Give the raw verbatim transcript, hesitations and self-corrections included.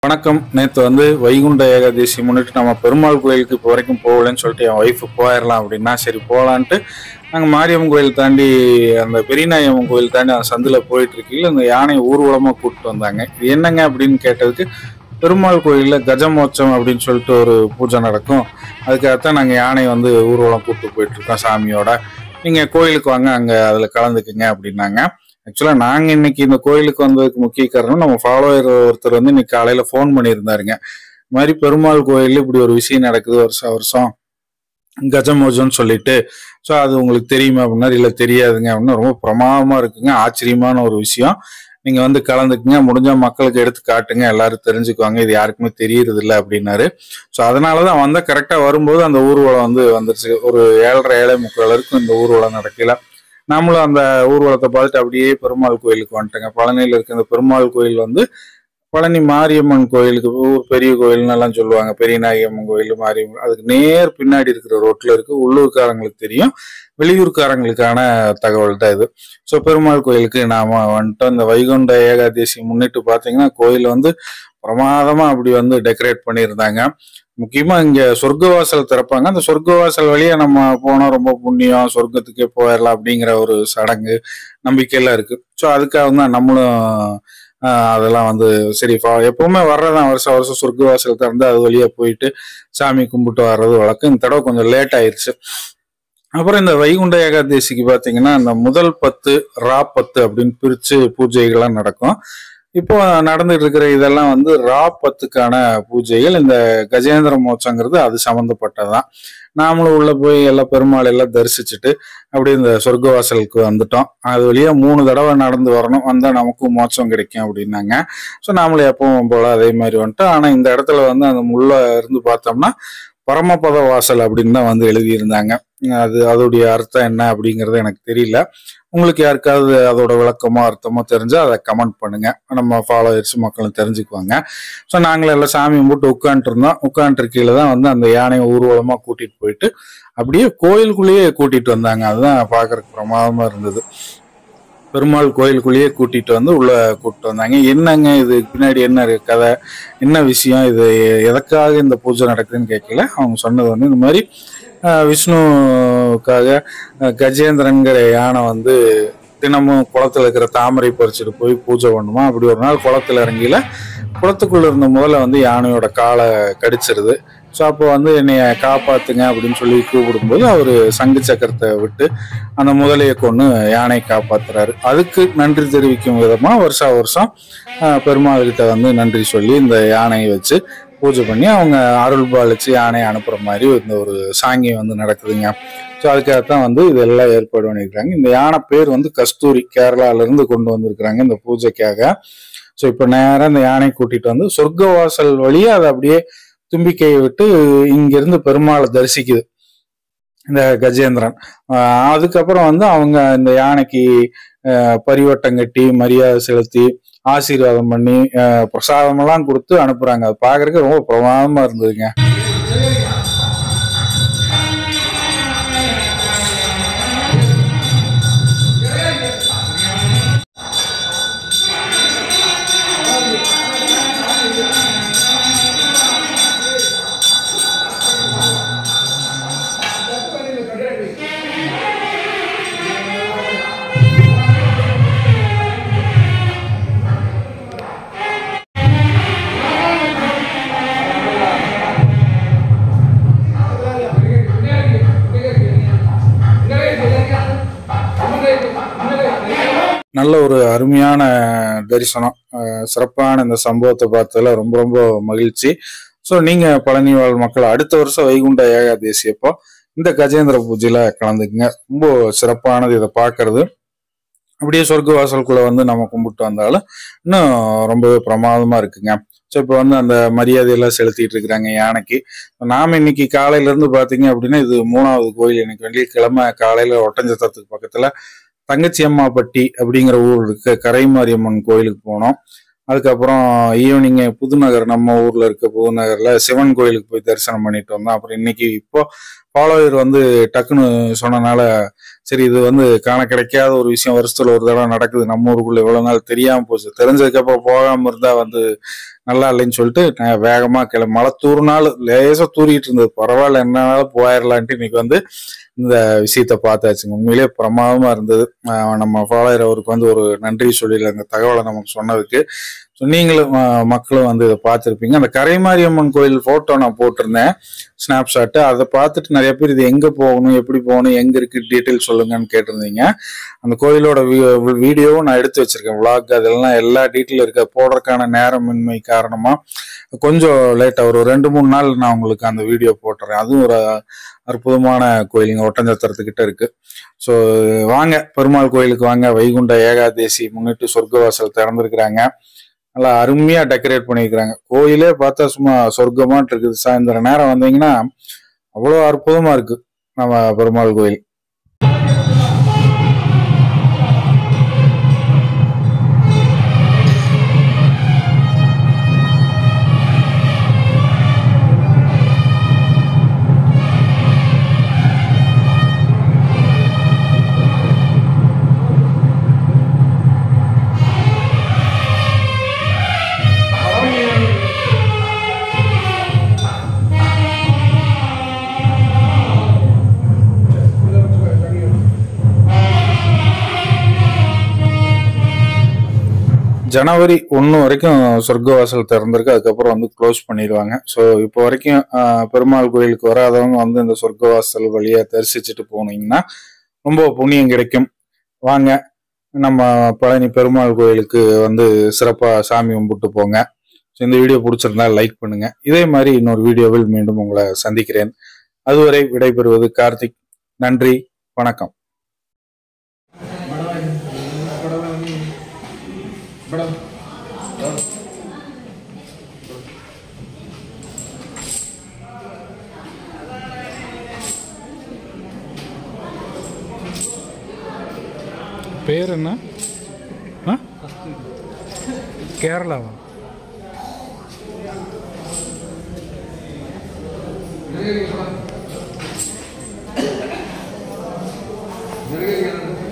வணக்கம். நேற்று வந்து வைகுண்ட ஏகாதசி முன்னிட்டு நம்ம பெருமாள் கோயிலுக்கு இப்போ வரைக்கும் போகலன்னு சொல்லிட்டு என் ஒய்ஃபு போயிடலாம் அப்படின்னா சரி போகலான்ட்டு நாங்கள் மாரியம்மன் கோயில் தாண்டி அந்த பெரியநாயம்மன் கோயில் தாண்டி அந்த சந்தில் போயிட்டு இருக்கையில் இந்த யானை ஊர்வலமாக கூப்பிட்டு வந்தாங்க. இது என்னங்க அப்படின்னு கேட்டதுக்கு பெருமாள் கோயிலில் கஜமோட்சம் அப்படின்னு சொல்லிட்டு ஒரு பூஜை நடக்கும், அதுக்காகத்தான் நாங்கள் யானை வந்து ஊர்வலம் கூப்பிட்டு போயிட்டு இருக்கோம் சாமியோட, நீங்கள் கோயிலுக்கு வாங்க அங்கே அதில் கலந்துக்குங்க அப்படின்னாங்க. ஆக்சுவலாக நாங்கள் இன்னைக்கு இந்த கோயிலுக்கு வந்ததுக்கு முக்கிய காரணம் நம்ம ஃபாலோவர் ஒருத்தர் வந்து இன்னைக்கு காலையில் ஃபோன் பண்ணியிருந்தாருங்க. இது மாதிரி பெருமாள் கோயிலில் இப்படி ஒரு விஷயம் நடக்குது வருஷம் வருஷம் கஜமோஜம்னு சொல்லிட்டு, ஸோ அது உங்களுக்கு தெரியுமா அப்படின்னா இல்லை தெரியாதுங்க அப்படின்னா, ரொம்ப பிரமாதமாக இருக்குங்க, ஆச்சரியமான ஒரு விஷயம், நீங்கள் வந்து கலந்துக்குங்க, முடிஞ்சால் மக்களுக்கு எடுத்து காட்டுங்க, எல்லாரும் தெரிஞ்சுக்குவாங்க, இது யாருக்குமே தெரியறது இல்லை அப்படின்னாரு. ஸோ அதனால தான் வந்தால் கரெக்டாக வரும்போது அந்த ஊர்வலம் வந்து வந்துருச்சு. ஒரு ஏழரை ஏழை முக்கால் வரைக்கும் இந்த ஊர்வலம் நடக்கல. நம்மளும் அந்த ஊர்வலத்தை பார்த்துட்டு அப்படியே பெருமாள் கோயிலுக்கு வந்துட்டேங்க. பழனியில் இருக்க இந்த பெருமாள் கோயில் வந்து பழனி மாரியம்மன் கோயிலுக்கு ஊர் பெரிய கோயில்னு எல்லாம் சொல்லுவாங்க, பெரிய நாயம்மன் கோயில் மாரியம்மன், அதுக்கு நேர் பின்னாடி இருக்கிற ரோட்ல இருக்கு. உள்ளூர்காரங்களுக்கு தெரியும், வெளியூர்காரங்களுக்கான தகவல் தான் இது. ஸோ பெருமாள் கோயிலுக்கு நாம வந்துட்டோம். இந்த வைகுண்ட ஏகாதசி முன்னிட்டு பார்த்தீங்கன்னா கோயில் வந்து பிரமாதமா அப்படி வந்து டெக்கரேட் பண்ணியிருந்தாங்க. முக்கியமா இங்க சொர்க்கவாசல் திறப்பாங்க. அந்த சொர்க்கவாசல் வழியா நம்ம போனோம் ரொம்ப புண்ணியம், சொர்க்கத்துக்கே போயிடலாம் அப்படிங்கிற ஒரு சடங்கு நம்பிக்கையெல்லாம் இருக்கு. ஸோ அதுக்காக தான் நம்மளும் ஆஹ் அதெல்லாம் வந்து சரி எப்பவுமே வர்றதான், வருஷம் வருஷம் சொர்க்கவாசல் திறந்து அது வழியா போயிட்டு சாமி கும்பிட்டு வர்றது வழக்கம். இந்த தடவை கொஞ்சம் லேட் ஆயிடுச்சு. அப்புறம் இந்த வைகுண்ட ஏகாதசிக்கு பாத்தீங்கன்னா இந்த முதல் பத்து ரா பத்து அப்படின்னு பிரிச்சு பூஜைகள்லாம் நடக்கும். இப்போ நடந்துட்டு இருக்கிற இதெல்லாம் வந்து ரா பத்துக்கான பூஜைகள். இந்த கஜேந்திர மோட்சங்கிறது அது சம்மந்தப்பட்டதுதான். நாமளும் உள்ள போய் எல்லாம் பெருமாள் எல்லாம் தரிசிச்சுட்டு அப்படியே இந்த சொர்க்கவாசலுக்கு வந்துட்டோம். அது வழியா மூணு தடவை நடந்து வரணும், வந்தா நமக்கும் மோட்சம் கிடைக்கும் அப்படின்னாங்க. ஸோ நாமளும் எப்பவும் போல அதே மாதிரி வந்துட்டோம். ஆனா இந்த இடத்துல வந்து அந்த உள்ள இருந்து பார்த்தோம்னா பரமபத வாசல் அப்படின்னு தான் வந்து எழுதியிருந்தாங்க. அது அதோடைய அர்த்தம் என்ன அப்படிங்கிறது எனக்கு தெரியல. உங்களுக்கு யாருக்காவது அதோட விளக்கமோ அர்த்தமோ தெரிஞ்சா அதை கமெண்ட் பண்ணுங்க, நம்ம ஃபாலோவர்ஸ் மக்களும் தெரிஞ்சுக்குவாங்க. ஸோ நாங்கள் எல்லாம் சாமி கும்பிட்டு உட்காந்துட்டு இருந்தோம். உட்காந்துருக்கையில தான் வந்து அந்த யானையை ஊர்வலமா கூட்டிட்டு போயிட்டு அப்படியே கோயிலுக்குள்ளேயே கூட்டிட்டு வந்தாங்க. அதுதான் பார்க்கறதுக்கு பிரமாதமா இருந்தது. பெருமாள் கோயிலுக்குள்ளேயே கூட்டிட்டு வந்து உள்ள கூப்பிட்டு வந்தாங்க. என்னங்க இது பின்னாடி என்ன கதை, என்ன விஷயம், இது எதற்காக இந்த பூஜை நடக்குதுன்னு கேட்கல. அவங்க சொன்னது வந்து இந்த மாதிரி விஷ்ணுக்காக கஜேந்திரங்கிற யானை வந்து தினமும் குளத்துல இருக்கிற தாமரை பறிச்சுட்டு போய் பூஜை பண்ணுமா. அப்படி ஒரு நாள் குளத்துல இறங்கில குளத்துக்குள்ள இருந்த முதல்ல வந்து யானையோட காலை கடிச்சிருது. ஸோ அப்போ வந்து என்னைய காப்பாத்துங்க அப்படின்னு சொல்லி கூப்பிடும்போது அவரு சங்கு சக்கரத்தை விட்டு அந்த முதலையை கொண்டு யானையை காப்பாத்துறாரு. அதுக்கு நன்றி தெரிவிக்கும் விதமா வருஷா வருஷம் பெருமாள் கிட்ட வந்து நன்றி சொல்லி இந்த யானையை வச்சு பூஜை பண்ணி அவங்க அருள் பாலிச்சு யானையை அனுப்புற மாதிரி இந்த ஒரு சாங்கியம் வந்து நடக்குதுங்க. ஸோ அதுக்காகத்தான் வந்து இதெல்லாம் ஏற்பாடு பண்ணியிருக்காங்க. இந்த யானை பேர் வந்து கஸ்தூரி, கேரளால இருந்து கொண்டு வந்திருக்கிறாங்க இந்த பூஜைக்காக. ஸோ இப்போ நேரம் இந்த யானை கூட்டிட்டு வந்து சொர்க்கவாசல் வழியா அதை அப்படியே தும்பிக்கையை விட்டு இங்கிருந்து பெருமாளை தரிசிக்குது இந்த கஜேந்திரன். ஆஹ் அதுக்கப்புறம் வந்து அவங்க இந்த யானைக்கு அஹ் பரிவட்டம் கட்டி மரியாதை செலுத்தி ஆசீர்வாதம் பண்ணி அஹ் பிரசாதம் எல்லாம் கொடுத்து அனுப்புறாங்க. அது பாக்குறதுக்கு ரொம்ப பிரமாதமா இருந்ததுங்க. நல்ல ஒரு அருமையான தரிசனம், சிறப்பான இந்த சம்பவத்தை பார்த்ததுல ரொம்ப ரொம்ப மகிழ்ச்சி. ஸோ நீங்க பழனி வாழ் மக்கள் அடுத்த வருஷம் வைகுண்ட ஏகாதசி அப்போ இந்த கஜேந்திர பூஜையில கலந்துக்குங்க. ரொம்ப சிறப்பானது இதை பார்க்கறது. அப்படியே சொர்க்க வாசலுக்குள்ள வந்து நம்ம கும்பிட்டு வந்தாலும் இன்னும் ரொம்பவே பிரமாதமா இருக்குங்க. ஸோ இப்போ வந்து அந்த மரியாதையெல்லாம் செலுத்திட்டு இருக்கிறாங்க யானைக்கு. நாம இன்னைக்கு காலையில இருந்து பாத்தீங்க அப்படின்னா இது மூணாவது கோயில். இன்னைக்கு வெள்ளிக்கிழமை காலையில ஒட்டஞ்சத்திரத்துக்கு பக்கத்துல தங்கச்சி அம்மாப்பட்டி அப்படிங்கிற ஊர் இருக்கு, கரைமாரியம்மன் கோயிலுக்கு போனோம். அதுக்கப்புறம் ஈவினிங் புதுநகர், நம்ம ஊர்ல இருக்க புதுநகர்ல சிவன் கோயிலுக்கு போய் தரிசனம் பண்ணிட்டு வந்தோம். அப்புறம் இன்னைக்கு இப்போ ஃபாலோவர் வந்து டக்குன்னு சொன்னனால சரி இது வந்து காண கிடைக்காத ஒரு விஷயம், வருஷத்துல ஒரு தடவை நடக்குது நம்ம ஊருக்குள்ள, இவ்வளவு நாள் தெரியாம போச்சு, தெரிஞ்சதுக்கு அப்புறம் போகாம இருந்தா வந்து நல்லா இல்லைன்னு சொல்லிட்டு நான் வேகமா கிளம்பி, மழை தூறுனாலும் லேசா தூரிட்டு இருந்தது, பரவாயில்ல என்னன்னாலும் போயிடலான்ட்டு இன்னைக்கு வந்து இந்த விஷயத்த பார்த்தாச்சுங்க. உண்மையிலேயே பிரமாதமா இருந்தது. நம்ம ஃபாலோயர் அவருக்கு வந்து ஒரு நன்றி சொல்லிடல இந்த தகவலை நமக்கு சொன்னதுக்கு. ஸோ நீங்களும் மக்களும் வந்து இதை பார்த்துருப்பீங்க. அந்த கரைமாரியம்மன் கோயில் போட்டோ நான் போட்டிருந்தேன் ஸ்னாப்ஷாட்டு, அதை பார்த்துட்டு நிறைய பேர் இது எங்க போகணும், எப்படி போகணும், எங்க இருக்கு, டீட்டெயில் சொல்லுங்கன்னு கேட்டிருந்தீங்க. அந்த கோயிலோட வீடியோவும் நான் எடுத்து வச்சிருக்கேன், விளாக், அதெல்லாம் எல்லா டீட்டெயிலும் இருக்க. போடுறதுக்கான நேரமின்மை காரணமா கொஞ்சம் லேட்டா ஒரு ரெண்டு மூணு நாள் நான் உங்களுக்கு அந்த வீடியோ போட்டுறேன். அதுவும் ஒரு அற்புதமான கோயிலுங்க, ஒட்டஞ்சத்திரத்துக்கிட்ட இருக்கு. ஸோ வாங்க பெருமாள் கோயிலுக்கு வாங்க. வைகுண்ட ஏகாதேசி முன்னிட்டு சொர்க்கவாசல் திறந்திருக்கிறாங்க. நல்லா அருமையா டெக்கரேட் பண்ணிருக்கிறாங்க. கோயிலே பார்த்தா சும்மா சொர்க்கமாட்டு இருக்குது. சாயந்தரம் நேரம் வந்தீங்கன்னா அவ்வளோ அற்புதமா இருக்கு நம்ம பெருமாள் கோயில். ஜனவரி ஒன்று வரைக்கும் சொர்க்கவாசல் திறந்திருக்கு, அதுக்கப்புறம் வந்து க்ளோஸ் பண்ணிடுவாங்க. ஸோ இப்போ வரைக்கும் பெருமாள் கோயிலுக்கு வராதவங்க வந்து இந்த சொர்க்கவாசல் வழியா தரிசிச்சுட்டு போனீங்கன்னா ரொம்ப புண்ணியம் கிடைக்கும். வாங்க நம்ம பழனி பெருமாள் கோயிலுக்கு வந்து சிறப்பாக சாமி கும்பிட்டு போங்க. ஸோ இந்த வீடியோ பிடிச்சிருந்தா லைக் பண்ணுங்க. இதே மாதிரி இன்னொரு வீடியோவில் மீண்டும் உங்களை சந்திக்கிறேன். அதுவரை விடைபெறுவது கார்த்திக். நன்றி, வணக்கம். பேர் என்ன? கேரளாவா? Very good.